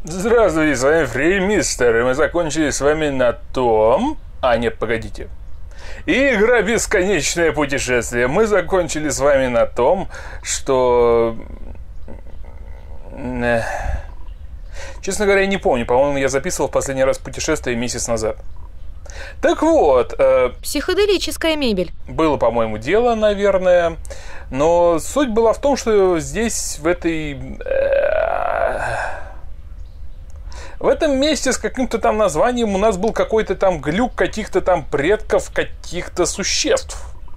Здравствуйте, с вами Фреймистер, и мы закончили с вами на том... А, нет, погодите. Игра «Бесконечное путешествие». Мы закончили с вами на том, что... Честно говоря, я не помню. По-моему, я записывал в последний раз путешествие месяц назад. Так вот... Психоделическая мебель. Было, по-моему, дело, наверное. Но суть была в том, что здесь, в этом месте с каким-то там названием у нас был какой-то там глюк каких-то там предков, каких-то существ.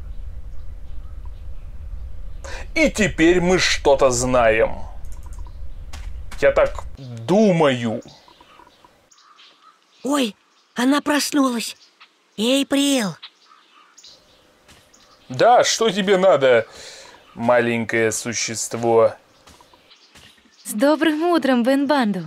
И теперь мы что-то знаем. Я так думаю. Ой, она проснулась. Эйприл. Да, что тебе надо, маленькое существо? С добрым утром, Бен-Банду.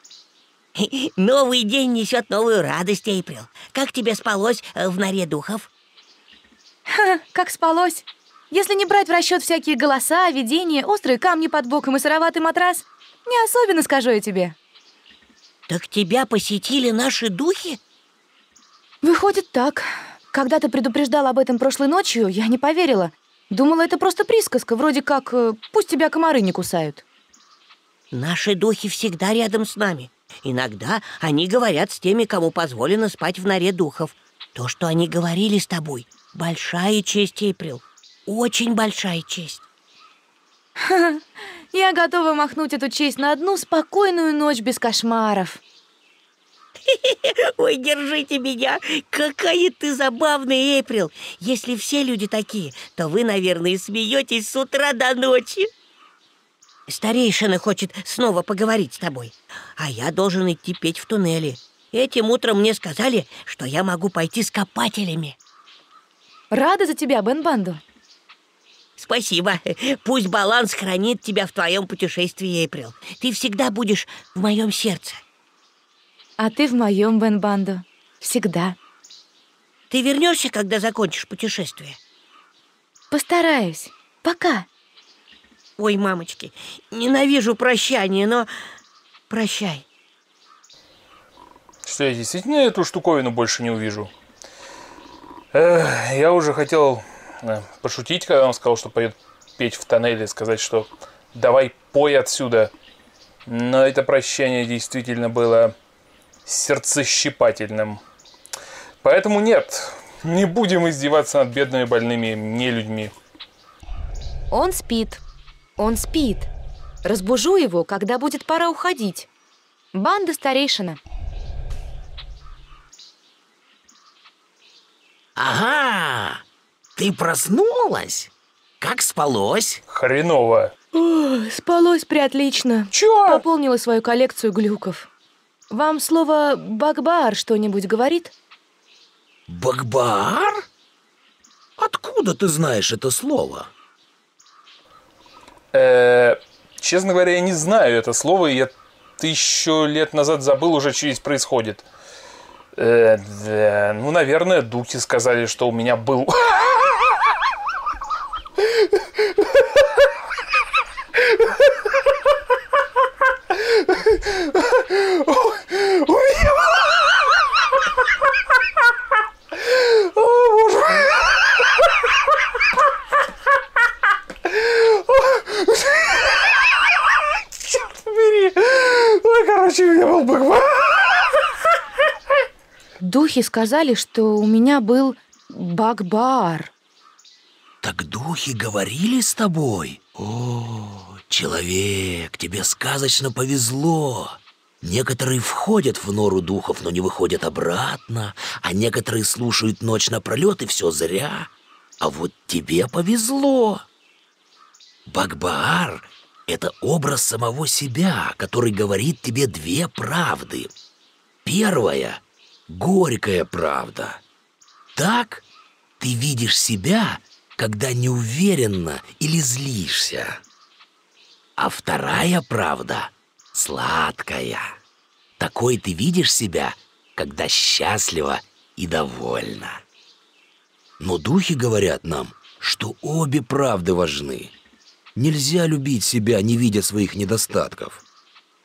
Новый день несет новую радость, Эйприл. Как тебе спалось в норе духов? Ха, как спалось. Если не брать в расчет всякие голоса, видения, острые камни под боком и сыроватый матрас, не особенно, скажу я тебе. Так тебя посетили наши духи? Выходит так. Когда ты предупреждал об этом прошлой ночью, я не поверила. Думала, это просто присказка, вроде как «пусть тебя комары не кусают». Наши духи всегда рядом с нами. Иногда они говорят с теми, кому позволено спать в норе духов. То, что они говорили с тобой, большая честь, Эйприл. Очень большая честь. Ха-ха. Я готова махнуть эту честь на одну спокойную ночь без кошмаров. Ой, держите меня! Какая ты забавная, Эйприл! Если все люди такие, то вы, наверное, смеетесь с утра до ночи. Старейшина хочет снова поговорить с тобой, а я должен идти петь в туннеле. Этим утром мне сказали, что я могу пойти с копателями. Рада за тебя, Бен-Банду. Спасибо. Пусть баланс хранит тебя в твоем путешествии, Эйприл. Ты всегда будешь в моем сердце. А ты в моем, Бен-Банду. Всегда. Ты вернешься, когда закончишь путешествие? Постараюсь. Пока. Ой, мамочки, ненавижу прощание, но прощай. Что, я действительно эту штуковину больше не увижу? Я уже хотел пошутить, когда он сказал, что пойдет петь в тоннеле, сказать, что давай пой отсюда. Но это прощание действительно было сердцещипательным. Поэтому нет, не будем издеваться над бедными больными нелюдьми. Он спит. Он спит. Разбужу его, когда будет пора уходить. Банда старейшина. Ага, ты проснулась? Как спалось? Хреново. Спалось приотлично. Чё? Пополнила свою коллекцию глюков. Вам слово «багбаар» что-нибудь говорит? Багбаар? Откуда ты знаешь это слово? Честно говоря, я не знаю это слово, и я 1000 лет назад забыл уже, что здесь происходит. Ну, наверное, духи сказали, что у меня был... Короче, у меня был багбаар. Духи сказали, что у меня был багбаар. Так духи говорили с тобой? О, человек, тебе сказочно повезло. Некоторые входят в нору духов, но не выходят обратно, а некоторые слушают ночь напролет, и все зря. А вот тебе повезло. Багбаар — это образ самого себя, который говорит тебе две правды. Первая — горькая правда. Так ты видишь себя, когда неуверенно или злишься. А вторая правда — сладкая. Такой ты видишь себя, когда счастлива и довольна. Но духи говорят нам, что обе правды важны. Нельзя любить себя, не видя своих недостатков.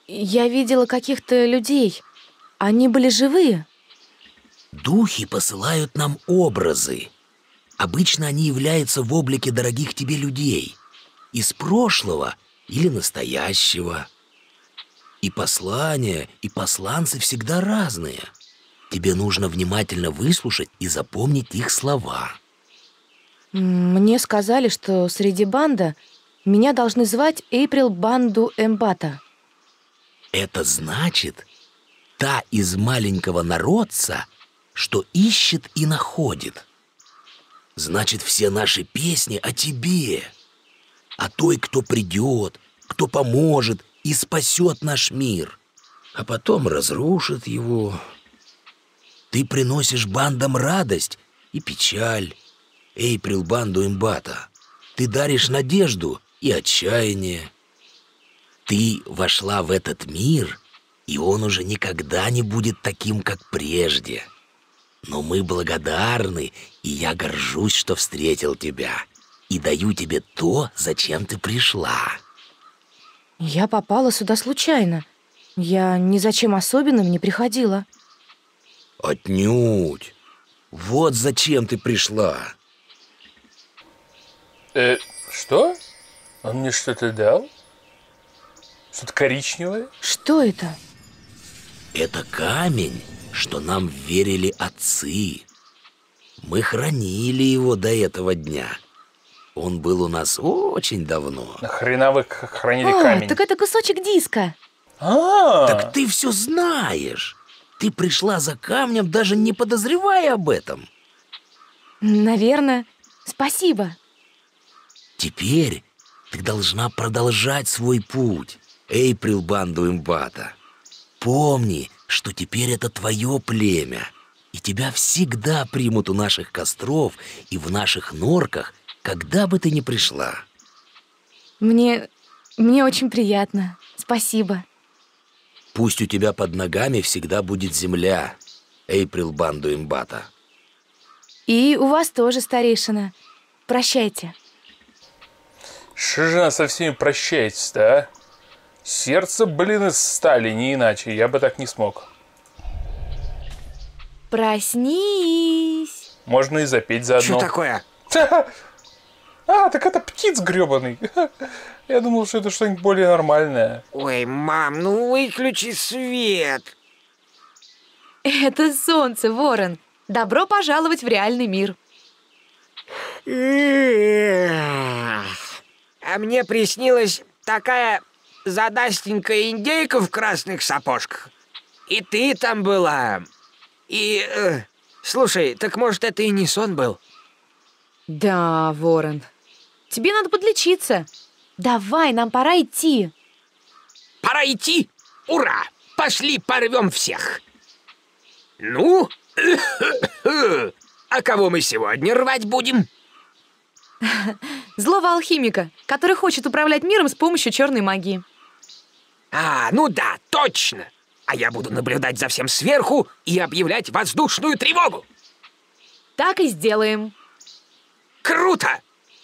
Я видела каких-то людей. Они были живые. Духи посылают нам образы. Обычно они являются в облике дорогих тебе людей. Из прошлого или настоящего. И послания, и посланцы всегда разные. Тебе нужно внимательно выслушать и запомнить их слова. Мне сказали, что среди банда меня должны звать Эйприл Банду Эмбата. Это значит, та из маленького народца, что ищет и находит. Значит, все наши песни о тебе, о той, кто придет, кто поможет и спасет наш мир, а потом разрушит его. Ты приносишь бандам радость и печаль, Эйприл Банду Эмбата. Ты даришь надежду и отчаяние. Ты вошла в этот мир, и он уже никогда не будет таким, как прежде. Но мы благодарны, и я горжусь, что встретил тебя, и даю тебе то, зачем ты пришла. Я попала сюда случайно. Я ни за чем особенным не приходила. Отнюдь. Вот зачем ты пришла. Что? Он мне что-то дал? Что-то коричневое? Что это? Это камень, что нам верили отцы. Мы хранили его до этого дня. Он был у нас очень давно. Нахрена вы хранили камень? Так это кусочек диска. Так ты все знаешь. Ты пришла за камнем, даже не подозревая об этом. Наверное. Спасибо. Теперь ты должна продолжать свой путь, Эйприл Банду Эмбата. Помни, что теперь это твое племя, и тебя всегда примут у наших костров и в наших норках, когда бы ты ни пришла. Мне очень приятно. Спасибо. Пусть у тебя под ногами всегда будет земля, Эйприл Банду Эмбата. И у вас тоже, старейшина. Прощайте. Что же она со всеми прощается-то, а? Сердце, блин, из стали, не иначе. Я бы так не смог. Проснись. Можно и запеть заодно. Что такое? Так это птиц гребаный. Я думал, что это что-нибудь более нормальное. Ой, мам, ну выключи свет. Это солнце, Ворон. Добро пожаловать в реальный мир. А мне приснилась такая задастенькая индейка в красных сапожках. И ты там была. И, слушай, так может это и не сон был? Да, Ворон. Тебе надо подлечиться. Давай, нам пора идти. Пора идти? Ура! Пошли порвем всех. Ну? А кого мы сегодня рвать будем? Злого алхимика, который хочет управлять миром с помощью черной магии. Ну да, точно. А я буду наблюдать за всем сверху и объявлять воздушную тревогу. Так и сделаем. Круто!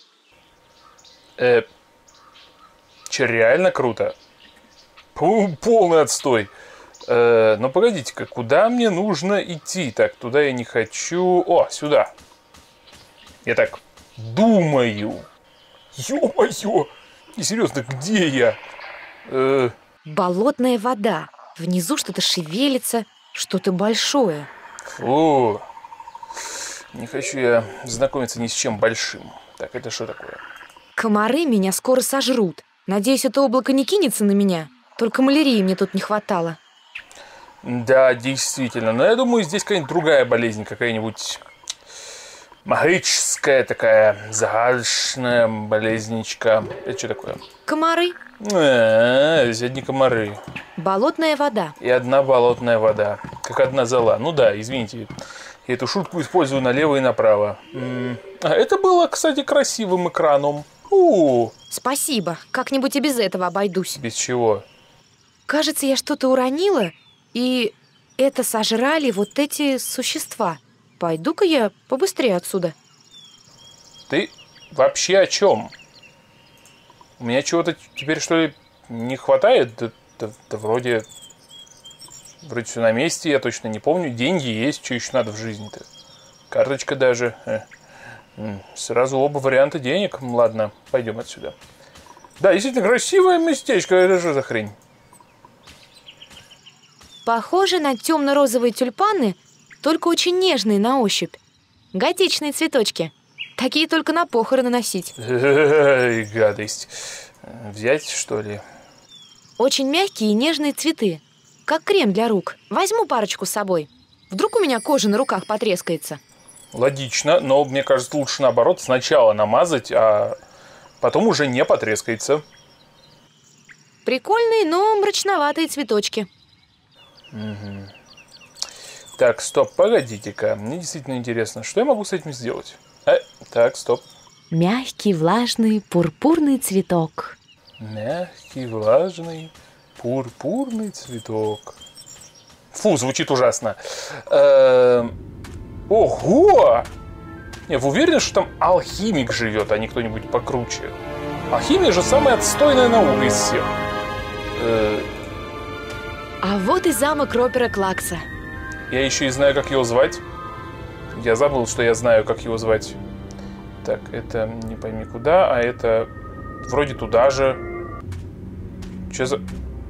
Че, реально круто? Полный отстой. Но погодите-ка, куда мне нужно идти? Так, туда я не хочу. О, сюда. Я так думаю. Ё-моё! Серьезно, где я? Болотная вода. Внизу что-то шевелится, что-то большое. Фу. Не хочу я знакомиться ни с чем большим. Так, это что такое? Комары меня скоро сожрут. Надеюсь, это облако не кинется на меня. Только малярии мне тут не хватало. Да, действительно. Но я думаю, здесь какая-нибудь другая болезнь, какая-нибудь магическая такая, загадочная болезничка. Это что такое? Комары. Здесь одни комары. Болотная вода. И одна болотная вода. Как одна зола. Ну да, извините. Я эту шутку использую налево и направо. Это было, кстати, красивым экраном. Спасибо. Как-нибудь и без этого обойдусь. Без чего? Кажется, я что-то уронила, и это сожрали вот эти существа. Пойду-ка я побыстрее отсюда. Ты вообще о чем? У меня чего-то теперь, что ли, не хватает? Да Да вроде все на месте, я точно не помню. Деньги есть, что еще надо в жизни-то? Карточка даже. Сразу оба варианта денег. Ладно, пойдем отсюда. Да, действительно, красивое местечко. Это что за хрень? Похоже на темно-розовые тюльпаны, только очень нежные на ощупь. Готичные цветочки. Такие только на похороны носить. Гадость. Взять, что ли? Очень мягкие и нежные цветы. Как крем для рук. Возьму парочку с собой. Вдруг у меня кожа на руках потрескается. Логично, но мне кажется, лучше наоборот сначала намазать, а потом уже не потрескается. Прикольные, но мрачноватые цветочки. Угу. Так, стоп, погодите-ка. Мне действительно интересно, что я могу с этим сделать? Так, стоп. Мягкий, влажный, пурпурный цветок. Мягкий, влажный, пурпурный цветок. Фу, звучит ужасно. Ого! Не, вы уверены, что там алхимик живет, а не кто-нибудь покруче? Алхимия же самая отстойная наука из всех. А вот и замок Ропера Клакса. Я еще и знаю, как его звать. Я забыл, что я знаю, как его звать. Так, это не пойми куда, а это вроде туда же. Че за...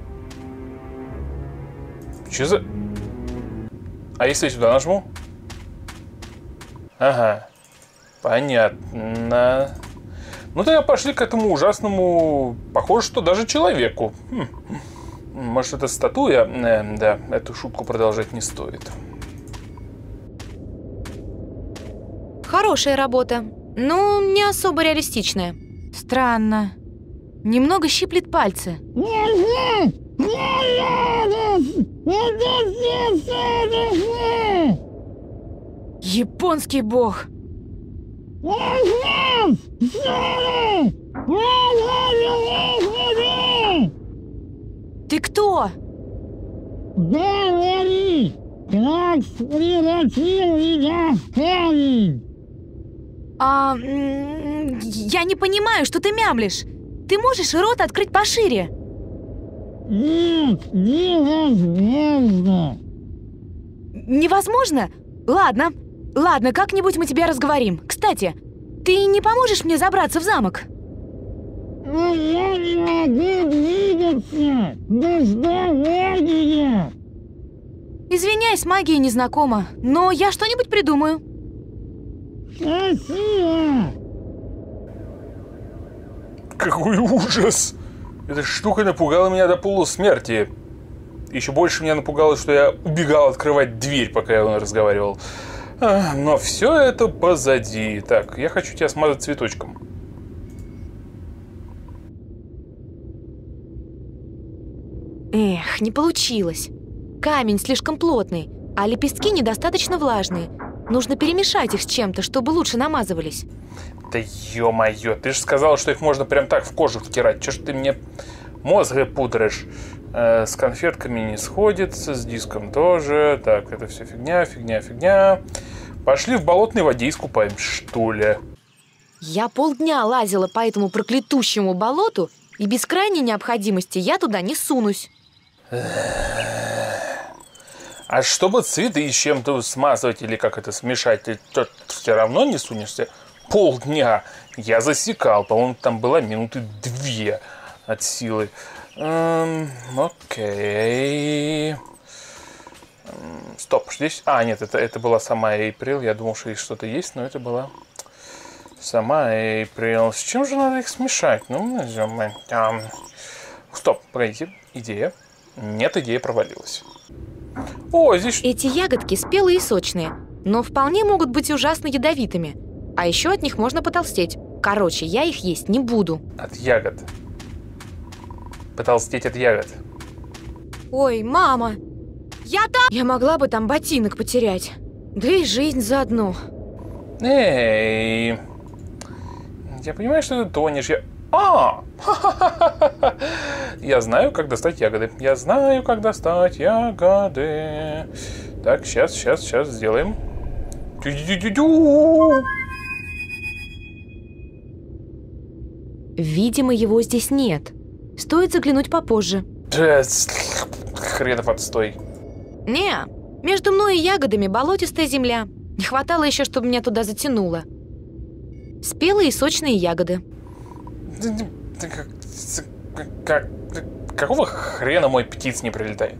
А если я сюда нажму? Ага. Понятно. Ну тогда пошли к этому ужасному... Похоже, что даже человеку. Может, это статуя? Да, эту шутку продолжать не стоит. Хорошая работа. Ну, не особо реалистичная. Странно. Немного щиплет пальцы. Японский бог. Ты кто? Говори, как превратил меня в камень. Я не понимаю, что ты мямлишь. Ты можешь рот открыть пошире? Нет, невозможно. Невозможно? Ладно, как-нибудь мы тебя разговорим. Кстати, ты не поможешь мне забраться в замок? Но я не могу двигаться без давления. Извиняюсь, магия незнакома, но я что-нибудь придумаю. Спасибо. Какой ужас! Эта штука напугала меня до полусмерти. Еще больше меня напугало, что я убегал открывать дверь, пока я разговаривал. Но все это позади. Так, я хочу тебя смазать цветочком. Эх, не получилось. Камень слишком плотный, а лепестки недостаточно влажные. Нужно перемешать их с чем-то, чтобы лучше намазывались. Да ё-моё, ты же сказала, что их можно прям так в кожу втирать. Чё ж ты мне мозг пудришь? С конфетками не сходится, с диском тоже. Так, это все фигня. Пошли в болотной воде искупаем, что ли? Я полдня лазила по этому проклятущему болоту, и без крайней необходимости я туда не сунусь. А чтобы цветы с чем-то смазывать или как это смешать, ты все равно не сунешься? Полдня. Я засекал, по-моему, там было минуты 2 от силы. Окей. Стоп, здесь... нет, это была сама Эйприл. Я думал, что здесь что-то есть, но это была сама Эйприл. С чем же надо их смешать? Стоп, погодите. Идея. Нет, идея провалилась. О, здесь... Эти ягодки спелые и сочные, но вполне могут быть ужасно ядовитыми. А еще от них можно потолстеть. Короче, я их есть не буду. От ягод. Потолстеть от ягод. Ой, мама! Я могла бы там ботинок потерять. Да и жизнь заодно. Эй! Я понимаю, что ты тонешь. Я знаю, как достать ягоды. Так, сейчас сделаем. Видимо, его здесь нет. Стоит заглянуть попозже. Хренов отстой. Не, между мной и ягодами болотистая земля. Не хватало еще, чтобы меня туда затянуло. Спелые и сочные ягоды. Какого хрена мой птиц не прилетает?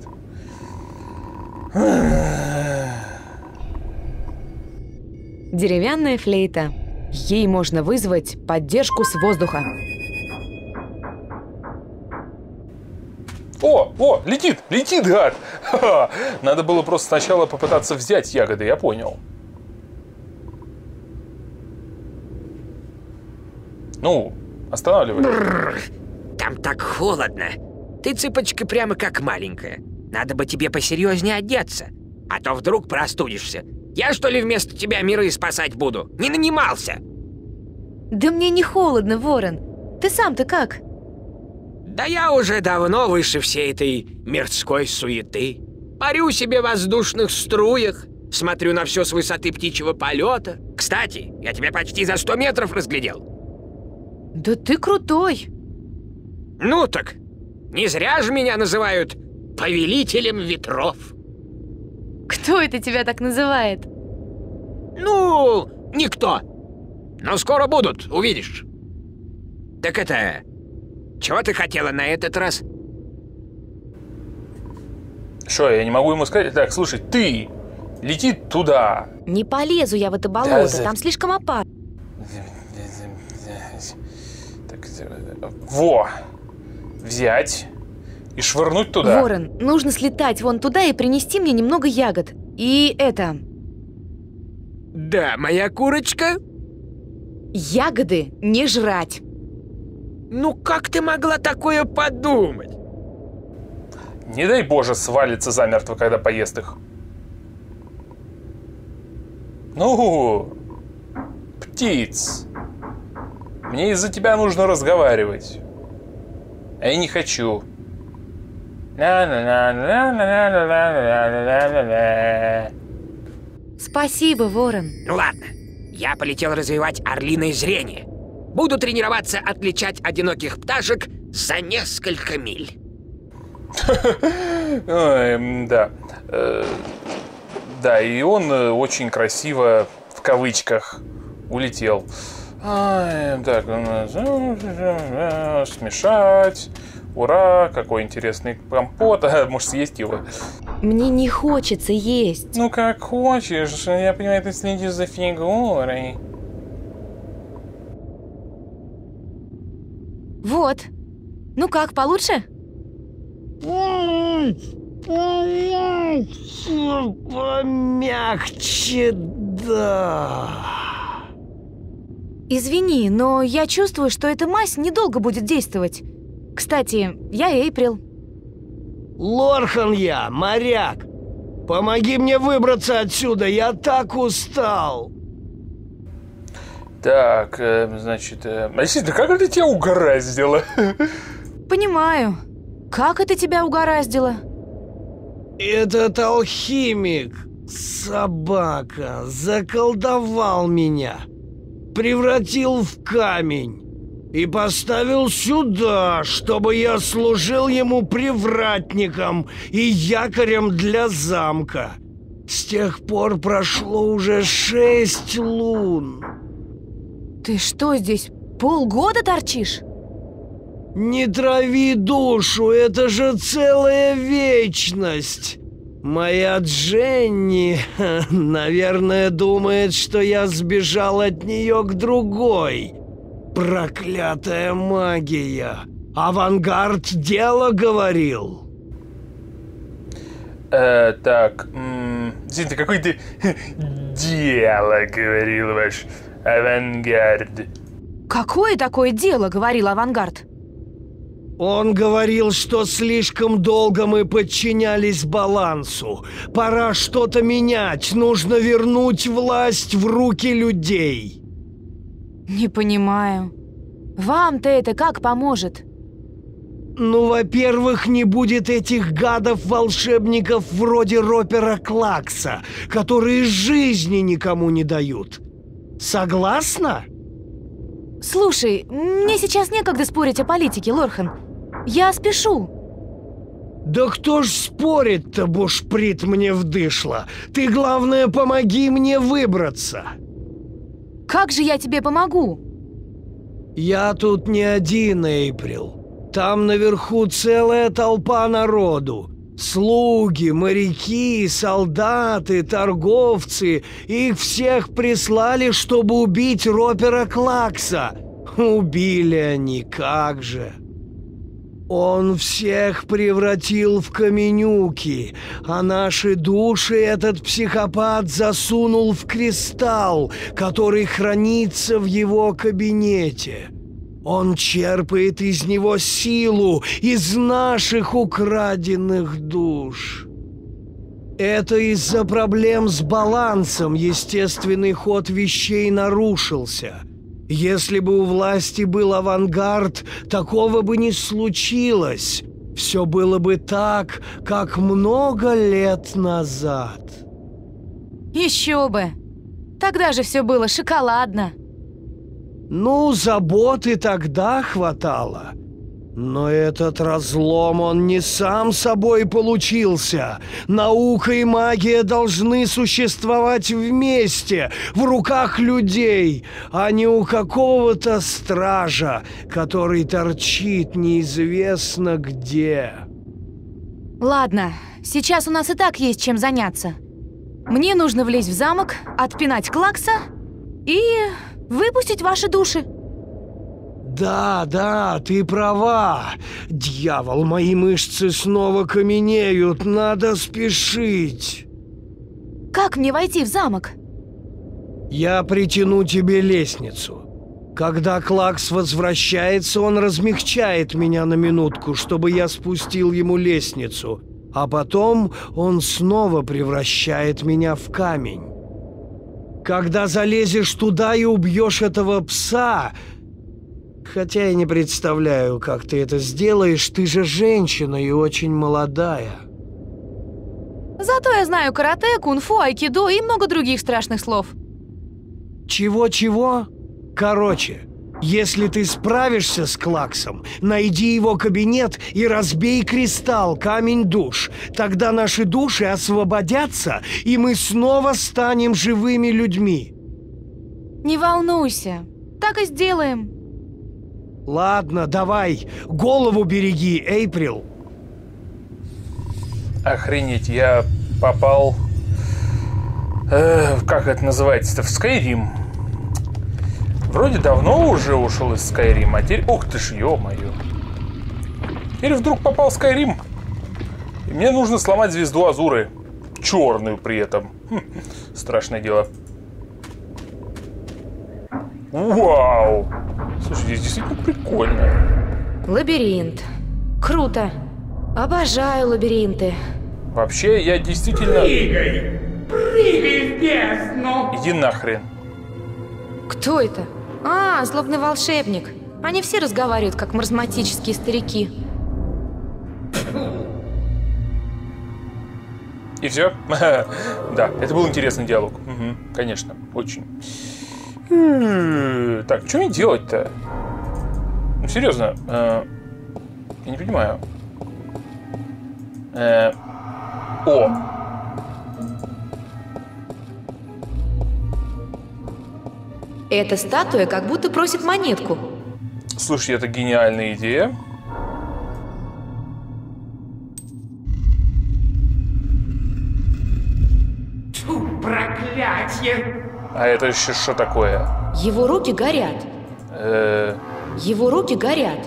Деревянная флейта. Ей можно вызвать поддержку с воздуха. О, летит, гад! Ха-ха. Надо было просто сначала попытаться взять ягоды, я понял. Ну, останавливай. Там так холодно. Ты, цыпочка, прямо как маленькая. Надо бы тебе посерьезнее одеться. А то вдруг простудишься. Я, что ли, вместо тебя миры спасать буду? Не нанимался. Да мне не холодно, Ворон. Ты сам-то как? Да я уже давно выше всей этой мирской суеты. Парю себе в воздушных струях, смотрю на все с высоты птичьего полета. Кстати, я тебя почти за 100 метров разглядел. Да ты крутой. Ну так, не зря же меня называют повелителем ветров. Кто это тебя так называет? Ну, никто. Но скоро будут, увидишь. Так это... Чего ты хотела на этот раз? Что, я не могу ему сказать? Так, слушай, ты лети туда. Не полезу я в это болото, там слишком опасно. Так, во! Взять и швырнуть туда. Ворон, нужно слетать вон туда и принести мне немного ягод. И это... Да, моя курочка. Ягоды не жрать. Ну как ты могла такое подумать? Не дай боже свалится замертво, когда поест их. Ну, птиц. Мне из-за тебя нужно разговаривать. А я не хочу. Спасибо, Ворон. Ну ладно, я полетел развивать орлиное зрение. Буду тренироваться отличать одиноких пташек за несколько миль. Ой, да. Да, и он очень красиво, в кавычках, улетел. Так, смешать. Ура, какой интересный компот. Может, съесть его? Мне не хочется есть. Ну, как хочешь. Я понимаю, ты следишь за фигурой. Вот. Ну как, получше? Помягче, да. Извини, но я чувствую, что эта мазь недолго будет действовать. Кстати, я Эйприл. Лорхан я, моряк. Помоги мне выбраться отсюда, я так устал. Так, значит... Действительно, как это тебя угораздило? Понимаю. Как это тебя угораздило? Этот алхимик, собака, заколдовал меня. Превратил в камень. И поставил сюда, чтобы я служил ему привратником и якорем для замка. С тех пор прошло уже 6 лун. Ты что, здесь полгода торчишь? Не трави душу, это же целая вечность. Моя Дженни, наверное, думает, что я сбежал от нее к другой. Проклятая магия. Авангард дело говорил. Так, извините, какое ты дело говорил ваш авангард? Какое такое дело, говорил Авангард? Он говорил, что слишком долго мы подчинялись балансу. Пора что-то менять, нужно вернуть власть в руки людей. Не понимаю. Вам-то это как поможет? Ну, во-первых, не будет этих гадов-волшебников вроде Ропера Клакса, которые жизни никому не дают. Согласна? Слушай, мне сейчас некогда спорить о политике, Лорхан. Я спешу. Да кто ж спорит-то, бушприт мне вдышло? Ты, главное, помоги мне выбраться. Как же я тебе помогу? Я тут не один, Эйприл. Там наверху целая толпа народу. Слуги, моряки, солдаты, торговцы. Их всех прислали, чтобы убить Ропера Клакса. Убили они, как же. Он всех превратил в каменюки, а наши души этот психопат засунул в кристалл, который хранится в его кабинете. Он черпает из него силу из наших украденных душ. Это из-за проблем с балансом естественный ход вещей нарушился. Если бы у власти был авангард, такого бы не случилось. Все было бы так, как много лет назад. Еще бы. Тогда же все было шоколадно. Ну, заботы тогда хватало. Но этот разлом, он не сам собой получился. Наука и магия должны существовать вместе, в руках людей, а не у какого-то стража, который торчит неизвестно где. Ладно, сейчас у нас и так есть чем заняться. Мне нужно влезть в замок, отпинать Клакса и выпустить ваши души. Да, ты права. Дьявол, мои мышцы снова каменеют, надо спешить. Как мне войти в замок? Я притяну тебе лестницу. Когда Клакс возвращается, он размягчает меня на минутку, чтобы я спустил ему лестницу, а потом он снова превращает меня в камень. Когда залезешь туда и убьешь этого пса... Хотя я не представляю, как ты это сделаешь, ты же женщина и очень молодая. Зато я знаю карате, кунг-фу, айкидо и много других страшных слов. Чего-чего? Короче, если ты справишься с Клаксом, найди его кабинет и разбей кристалл, камень душ. Тогда наши души освободятся, и мы снова станем живыми людьми. Не волнуйся, так и сделаем. Ладно, давай, голову береги, Эйприл. Охренеть, я попал... как это называется-то? В Скайрим. Вроде давно уже ушел из Скайрима, а теперь... Ух ты ж, ё-моё. Теперь вдруг попал в Скайрим. И мне нужно сломать звезду Азуры. Черную при этом. Страшное дело. Вау! Слушай, здесь действительно прикольно. Лабиринт. Круто. Обожаю лабиринты. Вообще, я действительно... Прыгай! Прыгай в бездну! Иди нахрен. Кто это? А, злобный волшебник. Они все разговаривают, как маразматические старики. И все? Да, это был интересный диалог. Конечно, очень. Так, что мне делать-то? Ну, серьезно, я не понимаю. О! Эта статуя как будто просит монетку. Слушай, это гениальная идея. Тьфу, проклятье! А это еще что такое? Его руки горят. Его руки горят.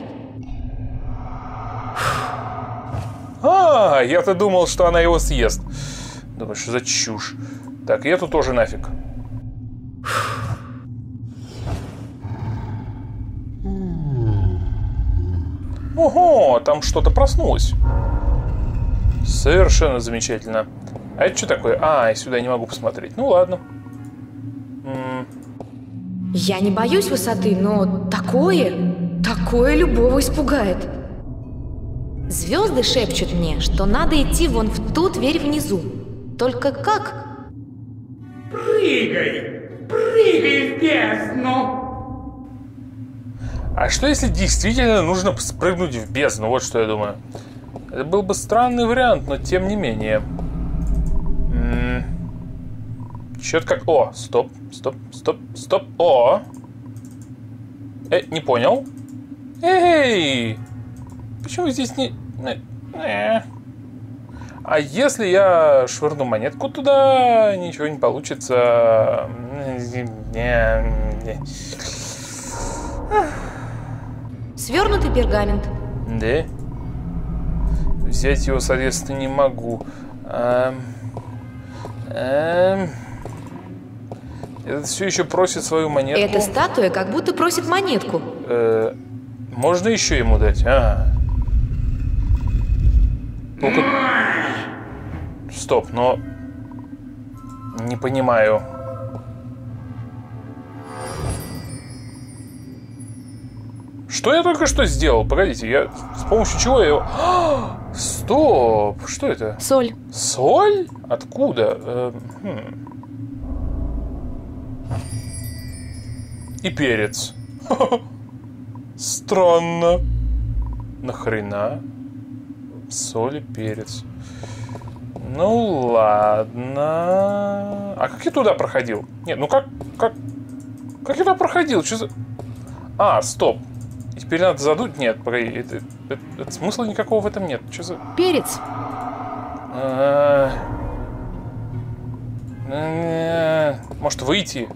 А, я-то думал, что она его съест. Думаю, что за чушь. Так, и эту тоже нафиг. Ого, там что-то проснулось. Совершенно замечательно. А это что такое? А, я сюда не могу посмотреть. Ну ладно. Я не боюсь высоты, но такое любого испугает. Звезды шепчут мне, что надо идти вон в ту дверь внизу. Только как? Прыгай! Прыгай в бездну! А что если действительно нужно спрыгнуть в бездну? Вот что я думаю. Это был бы странный вариант, но тем не менее. Счет как... О, стоп. О! Не понял. Эй! Почему здесь не... А если я швырну монетку туда, ничего не получится. Свернутый пергамент. Да? Взять его, соответственно, не могу. Это все еще просит свою монетку. Эта статуя как будто просит монетку. Можно еще ему дать? Только... Стоп, но... Не понимаю. Что я только что сделал? Погодите, я... С помощью чего я его... Стоп! Что это? Соль. Соль? Откуда? И перец. Странно. Нахрена? Соль и перец. Ну ладно. А как я туда проходил? Нет, ну как я туда проходил? Что за... Стоп. И теперь надо задуть? Нет, погоди. Это смысла никакого в этом нет. Что за... Перец. Может выйти?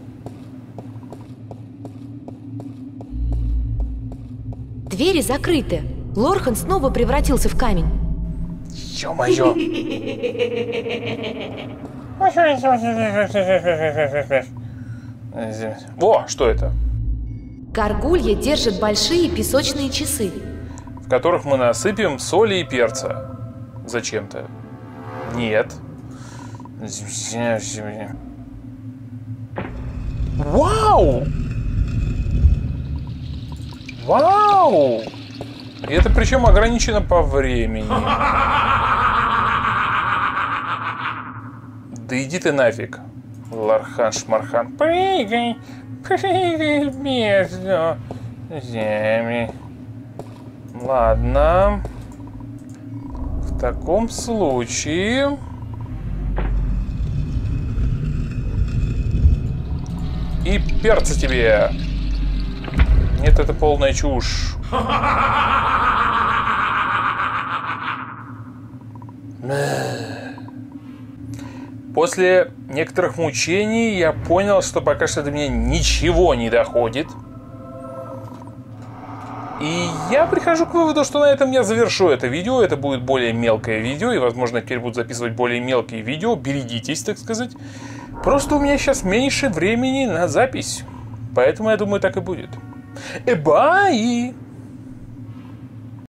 Двери закрыты. Лорхан снова превратился в камень. Ё-моё. О, что это? Горгулья держит большие песочные часы, В которых мы насыпем соли и перца. Зачем-то. Нет. Вау! Вау! И это причем ограничено по времени. Да иди ты нафиг, Лархан Шмархан. Прыгай между земли. Ладно. В таком случае... И перца тебе. Нет, это полная чушь. После некоторых мучений я понял, что пока что до меня ничего не доходит. И я прихожу к выводу, что на этом я завершу это видео. Это будет более мелкое видео. И, возможно, теперь буду записывать более мелкие видео. Берегитесь, так сказать. Просто у меня сейчас меньше времени на запись. Поэтому, я думаю, так и будет. Бай!